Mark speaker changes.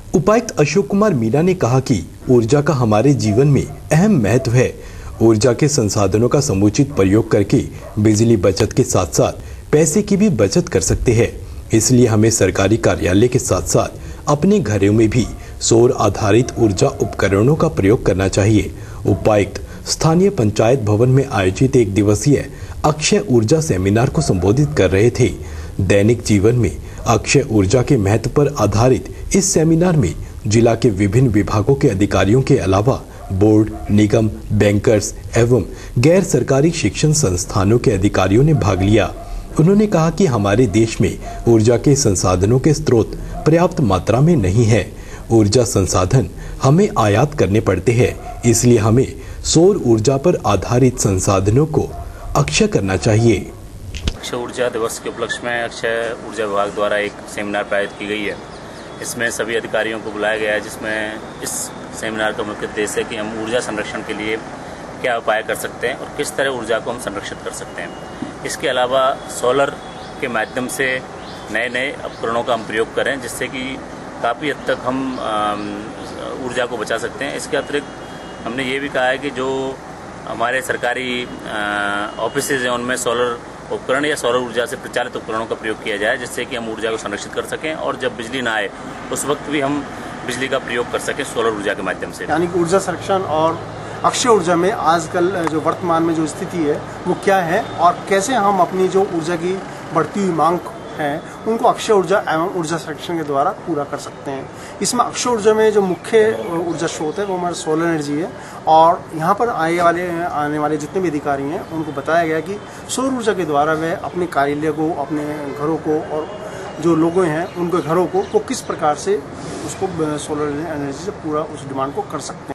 Speaker 1: उपायुक्त अशोक कुमार मीणा ने कहा कि ऊर्जा का हमारे जीवन में अहम महत्व है। ऊर्जा के संसाधनों का समुचित प्रयोग करके बिजली बचत के साथ साथ पैसे की भी बचत कर सकते हैं। इसलिए हमें सरकारी कार्यालय के साथ साथ अपने घरों में भी सौर आधारित ऊर्जा उपकरणों का प्रयोग करना चाहिए। उपायुक्त स्थानीय पंचायत भवन में आयोजित एक दिवसीय अक्षय ऊर्जा सेमिनार को संबोधित कर रहे थे। दैनिक जीवन में अक्षय ऊर्जा के महत्व पर आधारित इस सेमिनार में जिला के विभिन्न विभागों के अधिकारियों के अलावा बोर्ड, निगम, बैंकर्स एवं गैर सरकारी शिक्षण संस्थानों के अधिकारियों ने भाग लिया। उन्होंने कहा कि हमारे देश में ऊर्जा के संसाधनों के स्रोत पर्याप्त मात्रा में नहीं है। ऊर्जा संसाधन हमें आयात करने पड़ते हैं, इसलिए हमें सौर ऊर्जा पर आधारित संसाधनों को अक्षय करना चाहिए।
Speaker 2: अक्षय ऊर्जा दिवस के उपलक्ष्य में अक्षय ऊर्जा विभाग द्वारा एक सेमिनार आयोजित की गई है। इसमें सभी अधिकारियों को बुलाया गया है, जिसमें इस सेमिनार का मुख्य उद्देश्य है कि हम ऊर्जा संरक्षण के लिए क्या उपाय कर सकते हैं और किस तरह ऊर्जा को हम संरक्षित कर सकते हैं। इसके अलावा सोलर के माध्यम से नए उपकरणों का हम प्रयोग करें, जिससे कि काफ़ी हद तक हम ऊर्जा को बचा सकते हैं। इसके अतिरिक्त हमने ये भी कहा है कि जो हमारे सरकारी ऑफिसेज हैं उनमें सोलर उपकरण या सौर ऊर्जा से प्रचालित उपकरणों का प्रयोग किया जाए, जिससे कि हम ऊर्जा को संरक्षित कर सकें और जब बिजली ना आए उस वक्त भी हम बिजली का प्रयोग कर सकें सोलर ऊर्जा के माध्यम से।
Speaker 3: यानी कि ऊर्जा संरक्षण और अक्षय ऊर्जा में आजकल जो वर्तमान में जो स्थिति है वो क्या है और कैसे हम अपनी जो ऊर्जा की बढ़ती हुई मांग है उनको अक्षय ऊर्जा एवं ऊर्जा संरक्षण के द्वारा पूरा कर सकते हैं। इसमें अक्षय ऊर्जा में जो मुख्य ऊर्जा स्रोत है वो हमारा सोलर एनर्जी है और यहाँ पर आने वाले जितने भी अधिकारी हैं उनको बताया गया कि सौर ऊर्जा के द्वारा वे अपने कार्यालय को, अपने घरों को और जो लोग हैं उनके घरों को किस प्रकार से उसको सोलर एनर्जी से पूरा उस डिमांड को कर सकते हैं।